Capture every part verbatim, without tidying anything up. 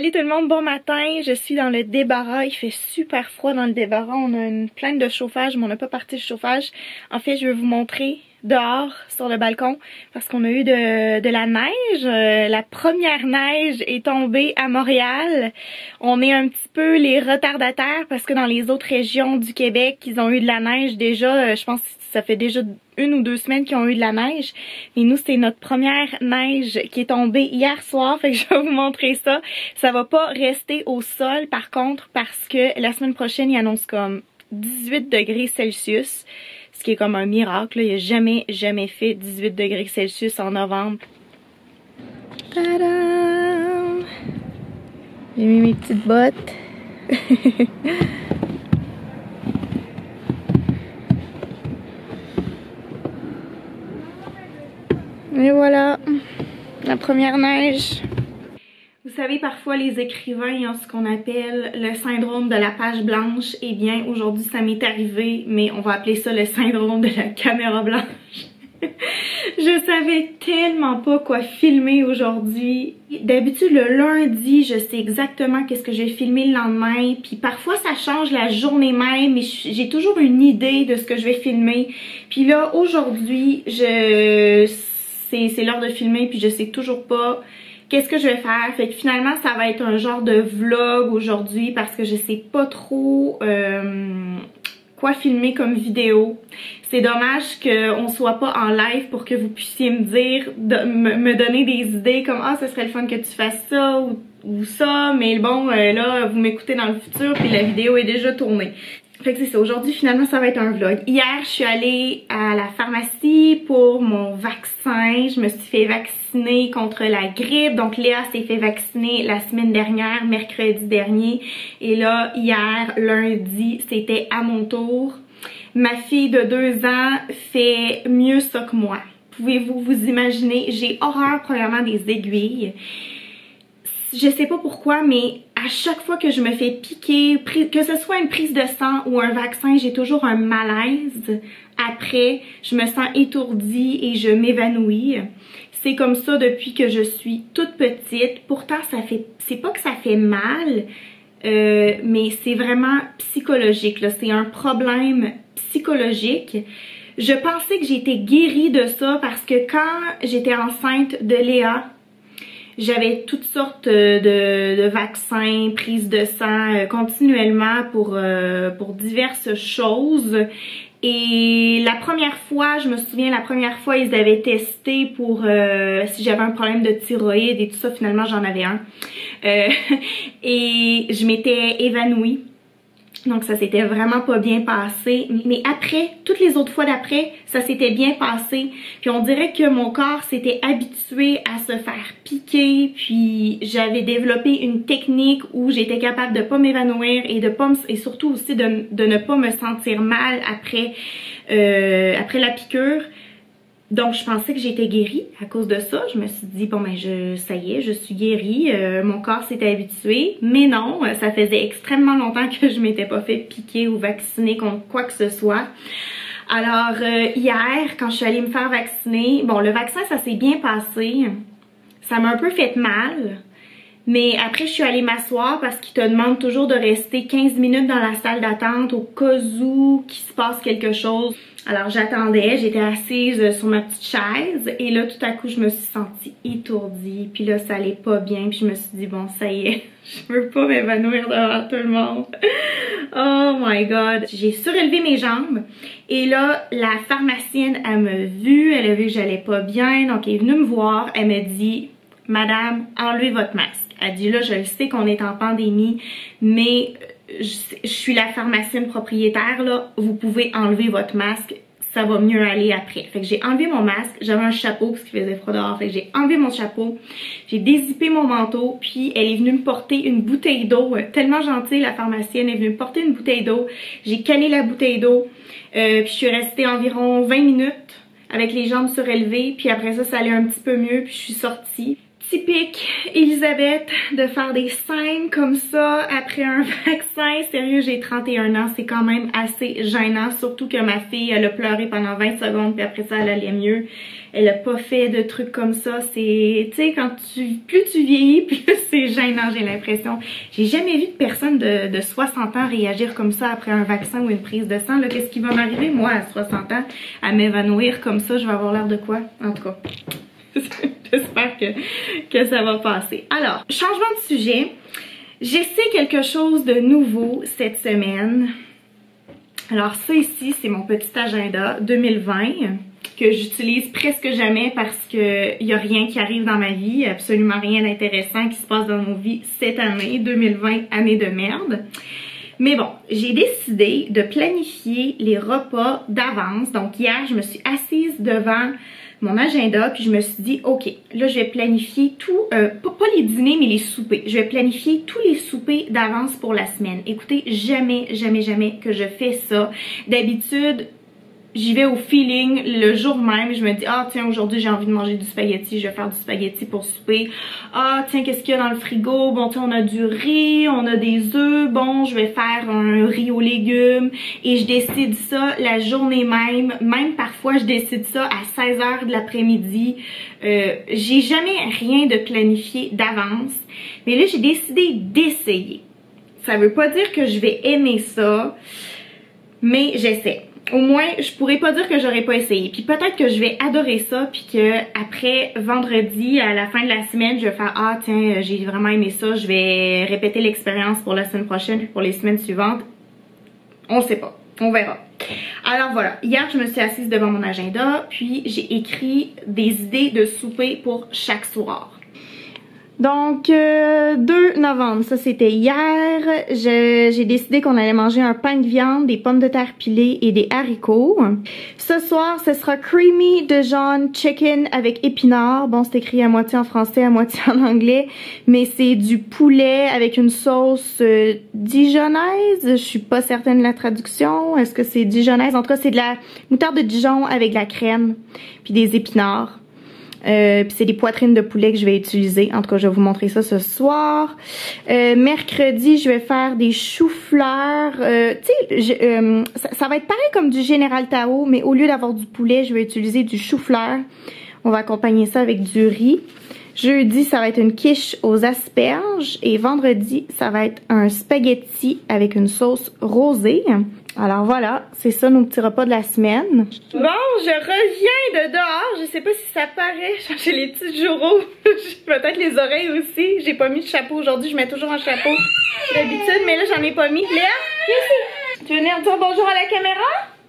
Salut tout le monde, bon matin, je suis dans le débarras, il fait super froid dans le débarras, on a une plainte de chauffage mais on n'a pas parti le chauffage. En fait je vais vous montrer dehors sur le balcon parce qu'on a eu de, de la neige, euh, la première neige est tombée à Montréal. On est un petit peu les retardataires parce que dans les autres régions du Québec ils ont eu de la neige déjà, euh, je pense que ça fait déjà une ou deux semaines qu'ils ont eu de la neige. Mais nous, c'est notre première neige qui est tombée hier soir. Fait que je vais vous montrer ça. Ça va pas rester au sol par contre parce que la semaine prochaine, il annonce comme dix-huit degrés Celsius. Ce qui est comme un miracle. Là. Il n'y a jamais, jamais fait dix-huit degrés Celsius en novembre. Tadam! J'ai mis mes petites bottes. Et voilà, la première neige. Vous savez, parfois les écrivains ont ce qu'on appelle le syndrome de la page blanche. Eh bien, aujourd'hui ça m'est arrivé, mais on va appeler ça le syndrome de la caméra blanche. Je savais tellement pas quoi filmer aujourd'hui. D'habitude le lundi, je sais exactement qu'est-ce que je vais filmer le lendemain. Puis parfois ça change la journée même, mais j'ai toujours une idée de ce que je vais filmer. Puis là, aujourd'hui, je... c'est l'heure de filmer puis je sais toujours pas qu'est-ce que je vais faire. Fait que finalement ça va être un genre de vlog aujourd'hui parce que je sais pas trop euh, quoi filmer comme vidéo. C'est dommage qu'on soit pas en live pour que vous puissiez me dire, de, me, me donner des idées comme ah, ce serait le fun que tu fasses ça ou, ou ça, mais bon euh, là vous m'écoutez dans le futur puis la vidéo est déjà tournée. Fait que c'est ça, aujourd'hui finalement ça va être un vlog. Hier je suis allée à la pharmacie pour mon vaccin. Je me suis fait vacciner contre la grippe. Donc Léa s'est fait vacciner la semaine dernière, mercredi dernier. Et là hier, lundi, c'était à mon tour. Ma fille de deux ans fait mieux ça que moi. Pouvez-vous vous imaginer? J'ai horreur premièrement des aiguilles. Je sais pas pourquoi, mais à chaque fois que je me fais piquer, que ce soit une prise de sang ou un vaccin, j'ai toujours un malaise. Après, je me sens étourdie et je m'évanouis. C'est comme ça depuis que je suis toute petite. Pourtant, ça fait, c'est pas que ça fait mal, euh, mais c'est vraiment psychologique, là. C'est un problème psychologique. Je pensais que j'étais guérie de ça parce que quand j'étais enceinte de Léa, j'avais toutes sortes de, de vaccins, prises de sang euh, continuellement pour, euh, pour diverses choses. Et la première fois, je me souviens, la première fois, ils avaient testé pour euh, si j'avais un problème de thyroïde et tout ça. Finalement, j'en avais un. Euh, et je m'étais évanouie. Donc ça s'était vraiment pas bien passé. Mais après, toutes les autres fois d'après, ça s'était bien passé. Puis on dirait que mon corps s'était habitué à se faire piquer. Puis j'avais développé une technique où j'étais capable de pas m'évanouir et de pas me, et surtout aussi de, de ne pas me sentir mal après, euh, après la piqûre. Donc je pensais que j'étais guérie à cause de ça. Je me suis dit bon ben je ça y est, je suis guérie, euh, mon corps s'était habitué. Mais non, ça faisait extrêmement longtemps que je m'étais pas fait piquer ou vacciner contre quoi que ce soit. Alors euh, hier, quand je suis allée me faire vacciner, bon le vaccin ça s'est bien passé. Ça m'a un peu fait mal. Mais après, je suis allée m'asseoir parce qu'ils te demandent toujours de rester quinze minutes dans la salle d'attente au cas où qu'il se passe quelque chose. Alors j'attendais, j'étais assise sur ma petite chaise et là tout à coup je me suis sentie étourdie. Puis là ça allait pas bien puis je me suis dit bon ça y est, je veux pas m'évanouir devant tout le monde. Oh my god. J'ai surélevé mes jambes et là la pharmacienne elle m'a vu, elle a vu que j'allais pas bien donc elle est venue me voir, elle m'a dit madame enlevez votre masque. Elle dit là je le sais qu'on est en pandémie mais je, je suis la pharmacienne propriétaire là, vous pouvez enlever votre masque, ça va mieux aller après. Fait que j'ai enlevé mon masque, j'avais un chapeau parce qu'il faisait froid dehors, fait que j'ai enlevé mon chapeau, j'ai dézippé mon manteau, puis elle est venue me porter une bouteille d'eau, tellement gentille la pharmacienne, elle est venue me porter une bouteille d'eau, j'ai calé la bouteille d'eau, euh, puis je suis restée environ vingt minutes avec les jambes surélevées, puis après ça ça allait un petit peu mieux, puis je suis sortie. typique Elisabeth de faire des scènes comme ça après un vaccin. Sérieux, j'ai trente et un ans, c'est quand même assez gênant, surtout que ma fille, elle a pleuré pendant vingt secondes puis après ça, elle allait mieux. Elle a pas fait de trucs comme ça. C'est, tu sais, quand tu, plus tu vieillis, plus c'est gênant, j'ai l'impression. J'ai jamais vu de personne de, de soixante ans réagir comme ça après un vaccin ou une prise de sang. Là, qu'est-ce qui va m'arriver, moi, à soixante ans, à m'évanouir comme ça? Je vais avoir l'air de quoi? En tout cas, j'espère que, que ça va passer. Alors, changement de sujet. J'essaie quelque chose de nouveau cette semaine. Alors, ça ici, c'est mon petit agenda deux mille vingt. Que j'utilise presque jamais parce que il y a rien qui arrive dans ma vie, absolument rien d'intéressant qui se passe dans nos vies cette année, deux mille vingt, année de merde. Mais bon, j'ai décidé de planifier les repas d'avance. Donc hier, je me suis assise devant mon agenda puis je me suis dit, ok, là je vais planifier tout, euh, pas, pas les dîners mais les soupers. Je vais planifier tous les soupers d'avance pour la semaine. Écoutez, jamais, jamais, jamais que je fais ça. D'habitude, j'y vais au feeling le jour même. Je me dis, ah tiens, aujourd'hui j'ai envie de manger du spaghetti, je vais faire du spaghetti pour souper. Ah tiens, qu'est-ce qu'il y a dans le frigo? Bon tiens, on a du riz, on a des œufs. Bon, je vais faire un riz aux légumes. Et je décide ça la journée même. Même parfois, je décide ça à seize heures de l'après-midi. Euh, j'ai jamais rien de planifié d'avance. Mais là, j'ai décidé d'essayer. Ça veut pas dire que je vais aimer ça, mais j'essaie. Au moins, je pourrais pas dire que j'aurais pas essayé. Puis peut-être que je vais adorer ça, puis que après vendredi, à la fin de la semaine, je vais faire, ah tiens, j'ai vraiment aimé ça, je vais répéter l'expérience pour la semaine prochaine puis pour les semaines suivantes. On sait pas, on verra. Alors voilà, hier je me suis assise devant mon agenda, puis j'ai écrit des idées de souper pour chaque soir. Donc, euh, deux novembre, ça c'était hier, j'ai décidé qu'on allait manger un pain de viande, des pommes de terre pilées et des haricots. Ce soir, ce sera creamy Dijon chicken avec épinards. Bon, c'est écrit à moitié en français, à moitié en anglais, mais c'est du poulet avec une sauce euh, dijonnaise. Je suis pas certaine de la traduction. Est-ce que c'est dijonnaise? En tout cas, c'est de la moutarde de Dijon avec de la crème, puis des épinards. Euh, puis c'est des poitrines de poulet que je vais utiliser. En tout cas, je vais vous montrer ça ce soir. Euh, mercredi, je vais faire des choux-fleurs. Euh, tu sais, euh, ça, ça va être pareil comme du Général Tao, mais au lieu d'avoir du poulet, je vais utiliser du chou-fleur. On va accompagner ça avec du riz. Jeudi, ça va être une quiche aux asperges. Et vendredi, ça va être un spaghetti avec une sauce rosée. Alors voilà, c'est ça nos petits repas de la semaine. Bon, je reviens de dehors. Je sais pas si ça paraît. J'ai les petits joureaux. Peut-être les oreilles aussi. J'ai pas mis de chapeau aujourd'hui. Je mets toujours un chapeau d'habitude, mais là j'en ai pas mis. Léa, viens ici. Tu veux venir dire bonjour à la caméra?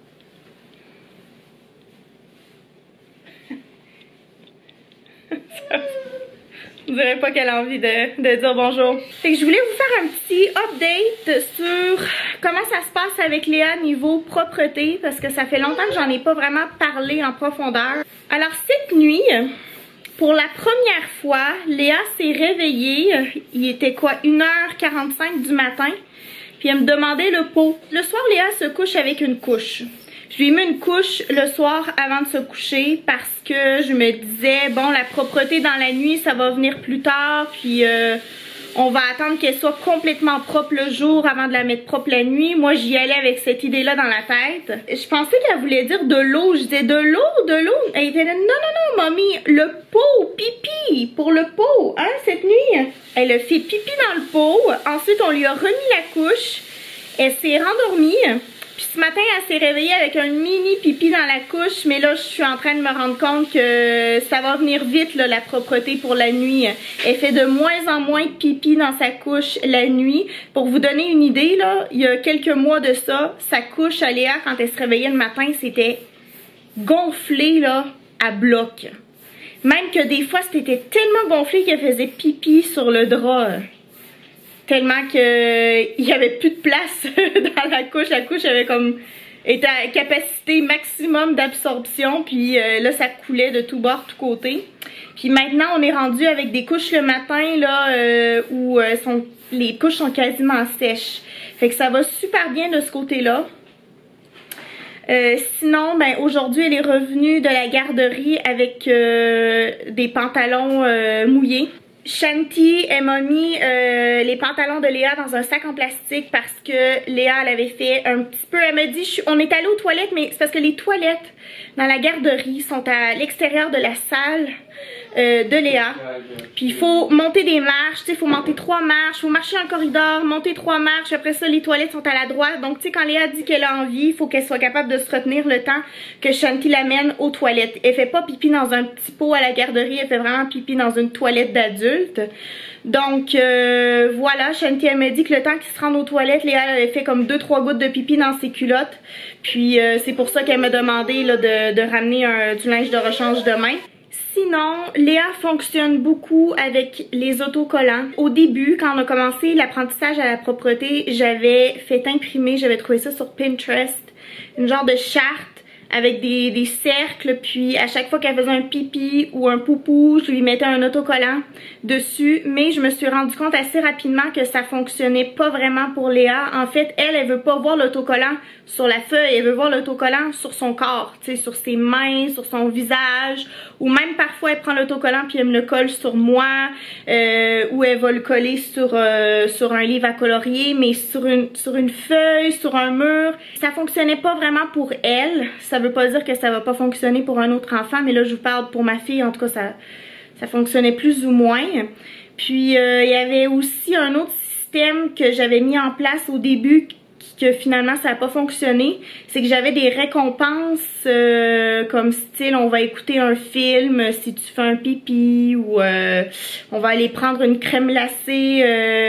Je dirais pas qu'elle a envie de, de dire bonjour. Fait que je voulais vous faire un petit update sur comment ça se passe avec Léa niveau propreté, parce que ça fait longtemps que j'en ai pas vraiment parlé en profondeur. Alors cette nuit, pour la première fois, Léa s'est réveillée. Il était quoi, une heure quarante-cinq du matin, puis elle me demandait le pot. Le soir, Léa se couche avec une couche. Je lui ai mis une couche le soir avant de se coucher parce que je me disais, bon, la propreté dans la nuit, ça va venir plus tard, puis euh, on va attendre qu'elle soit complètement propre le jour avant de la mettre propre la nuit. Moi, j'y allais avec cette idée-là dans la tête. Je pensais qu'elle voulait dire de l'eau. Je disais, de l'eau, de l'eau. Elle était là, non, non, non, mamie, le pot, pipi, pour le pot, hein, cette nuit. Elle a fait pipi dans le pot. Ensuite, on lui a remis la couche. Elle s'est rendormie. Puis ce matin, elle s'est réveillée avec un mini pipi dans la couche, mais là, je suis en train de me rendre compte que ça va venir vite, là, la propreté pour la nuit. Elle fait de moins en moins de pipi dans sa couche la nuit. Pour vous donner une idée, là, il y a quelques mois de ça, sa couche à Léa, quand elle se réveillait le matin, c'était gonflé, là, à bloc. Même que des fois, c'était tellement gonflé qu'elle faisait pipi sur le drap. Tellement qu'il n'y avait plus de place dans la couche. La couche avait comme était à capacité maximum d'absorption. Puis euh, là, ça coulait de tous bords, tous côtés. Puis maintenant, on est rendu avec des couches le matin là euh, où euh, sont, les couches sont quasiment sèches. Fait que ça va super bien de ce côté-là. Euh, sinon, ben aujourd'hui, elle est revenue de la garderie avec euh, des pantalons euh, mouillés. Shanti, elle m'a mis euh, les pantalons de Léa dans un sac en plastique parce que Léa, elle avait fait un petit peu, elle m'a dit, je, on est allé aux toilettes, mais c'est parce que les toilettes dans la garderie sont à l'extérieur de la salle euh, de Léa. Puis il faut monter des marches, tu sais, il faut monter trois marches, il faut marcher un corridor, monter trois marches, après ça, les toilettes sont à la droite. Donc, tu sais, quand Léa dit qu'elle a envie, il faut qu'elle soit capable de se retenir le temps que Shanti l'amène aux toilettes. Elle fait pas pipi dans un petit pot à la garderie, elle fait vraiment pipi dans une toilette d'adulte. Donc euh, voilà, Shanti elle m'a dit que le temps qu'il se rende aux toilettes, Léa elle avait fait comme deux trois gouttes de pipi dans ses culottes. Puis euh, c'est pour ça qu'elle m'a demandé là, de, de ramener un, du linge de rechange demain. Sinon, Léa fonctionne beaucoup avec les autocollants. Au début, quand on a commencé l'apprentissage à la propreté, j'avais fait imprimer, j'avais trouvé ça sur Pinterest, une genre de charte avec des, des cercles, puis à chaque fois qu'elle faisait un pipi ou un poupou, je lui mettais un autocollant dessus, mais je me suis rendu compte assez rapidement que ça fonctionnait pas vraiment pour Léa. En fait, elle, elle veut pas voir l'autocollant sur la feuille, elle veut voir l'autocollant sur son corps, tu sais, sur ses mains, sur son visage, ou même parfois elle prend l'autocollant puis elle me le colle sur moi, euh, ou elle va le coller sur, euh, sur un livre à colorier, mais sur une, sur une feuille, sur un mur. Ça fonctionnait pas vraiment pour elle. Ça veut pas dire que ça va pas fonctionner pour un autre enfant, mais là je vous parle pour ma fille, en tout cas ça, ça fonctionnait plus ou moins. Puis euh, il y avait aussi un autre système que j'avais mis en place au début que finalement ça n'a pas fonctionné, c'est que j'avais des récompenses euh, comme style on va écouter un film si tu fais un pipi, ou euh, on va aller prendre une crème glacée euh,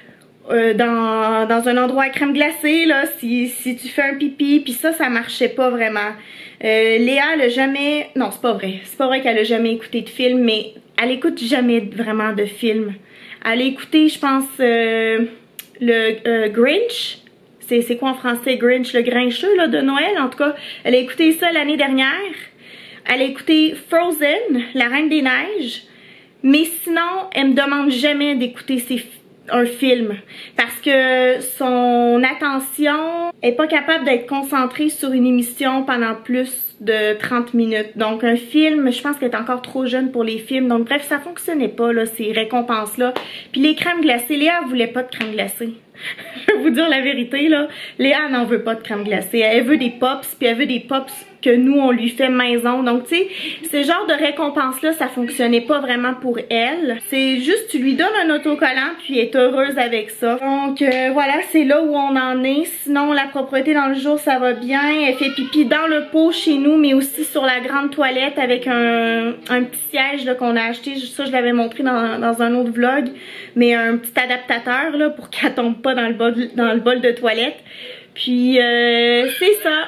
euh, dans, dans un endroit à crème glacée là, si, si tu fais un pipi, puis ça ça marchait pas vraiment. euh, Léa elle a jamais, non c'est pas vrai, c'est pas vrai qu'elle a jamais écouté de film, mais elle écoute jamais vraiment de film. Elle a écouté je pense euh, le euh, Grinch. C'est quoi en français, Grinch, le grincheux là, de Noël, en tout cas. Elle a écouté ça l'année dernière. Elle a écouté Frozen, la Reine des Neiges. Mais sinon, elle me demande jamais d'écouter un film. Parce que son attention est pas capable d'être concentrée sur une émission pendant plus de trente minutes. Donc un film, je pense qu'elle est encore trop jeune pour les films. Donc bref, ça fonctionnait pas là, ces récompenses-là. Puis les crèmes glacées, Léa voulait pas de crème glacée. Je vais vous dire la vérité là, Léa n'en veut pas de crème glacée, elle veut des pops, puis elle veut des pops que nous on lui fait maison. Donc tu sais, ce genre de récompense là, ça fonctionnait pas vraiment pour elle. C'est juste tu lui donnes un autocollant puis elle est heureuse avec ça. Donc euh, voilà, c'est là où on en est. Sinon la propreté dans le jour ça va bien, elle fait pipi dans le pot chez nous, mais aussi sur la grande toilette avec un, un petit siège qu'on a acheté. Ça je l'avais montré dans, dans un autre vlog, mais un petit adaptateur là pour qu'elle tombe pas dans le bol, dans le bol de toilette. Puis euh, c'est ça.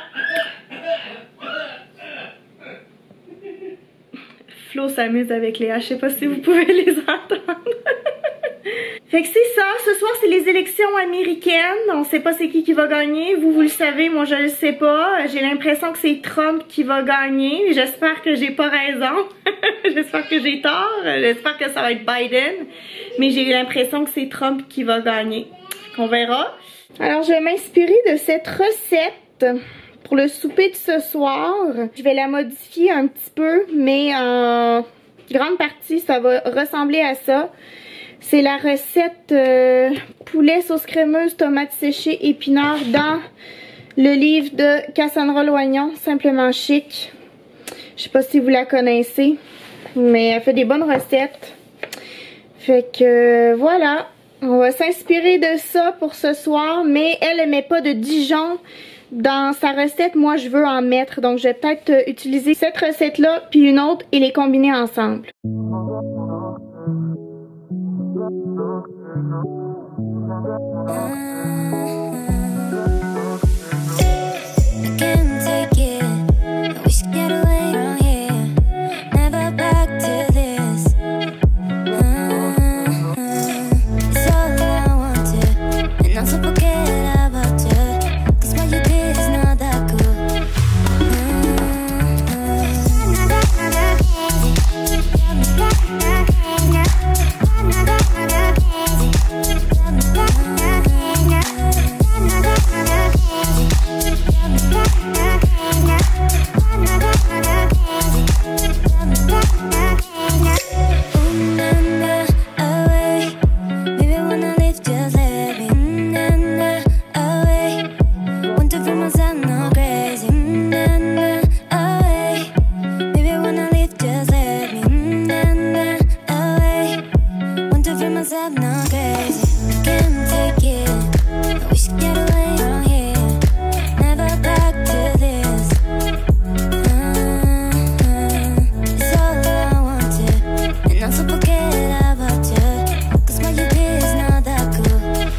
Flo s'amuse avec Léa, je sais pas si vous pouvez les entendre. Fait que c'est ça, ce soir c'est les élections américaines, on sait pas c'est qui qui va gagner, vous vous le savez, moi je le sais pas, j'ai l'impression que c'est Trump qui va gagner, j'espère que j'ai pas raison, j'espère que j'ai tort, j'espère que ça va être Biden, mais j'ai l'impression que c'est Trump qui va gagner, on verra. Alors je vais m'inspirer de cette recette pour le souper de ce soir. Je vais la modifier un petit peu, mais en grande partie, ça va ressembler à ça. C'est la recette euh, poulet sauce crémeuse, tomates séchées, épinards dans le livre de Cassandra Loignon, Simplement Chic. Je sais pas si vous la connaissez, mais elle fait des bonnes recettes. Fait que voilà, on va s'inspirer de ça pour ce soir, mais elle, elle met pas de Dijon dans sa recette. Moi, je veux en mettre, donc je vais peut-être utiliser cette recette-là puis une autre et les combiner ensemble. myself no crazy. Mm, nah, nah, away. Maybe when I leave, just let me. Mm, nah, nah, away. Want to feel myself no crazy. Can't take it. I wish you get away from here. Never back to this. Uh, it's all I wanted, and also forget about you. 'Cause what you did is not that cool.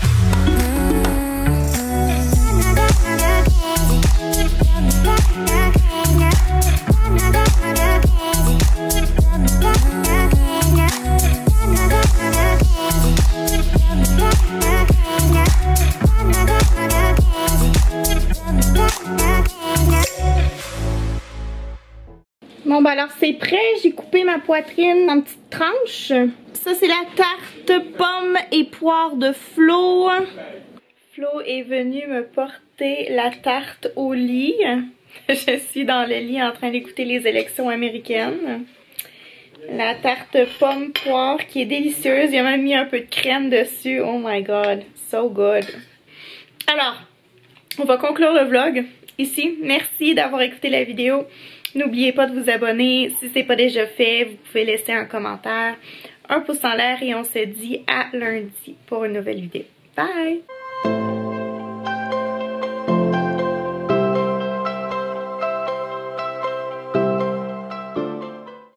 Bon bah alors c'est prêt, j'ai coupé ma poitrine en petites tranches. Ça c'est la tarte pomme et poire de Flo. Flo est venu me porter la tarte au lit. Je suis dans le lit en train d'écouter les élections américaines. La tarte pomme poire qui est délicieuse, il a même mis un peu de crème dessus. Oh my god, so good. Alors, on va conclure le vlog ici. Merci d'avoir écouté la vidéo. N'oubliez pas de vous abonner si ce n'est pas déjà fait. Vous pouvez laisser un commentaire, un pouce en l'air et on se dit à lundi pour une nouvelle vidéo. Bye!